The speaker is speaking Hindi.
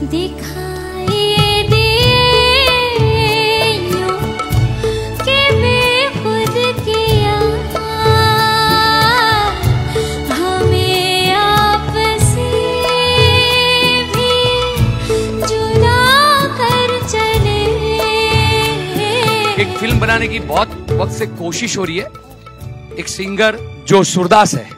दिखाई दिए यूं कि बेखुद किया हमें आपसे भी जुदा कर चले। एक फिल्म बनाने की बहुत वक्त से कोशिश हो रही है। एक सिंगर जो सूरदास है,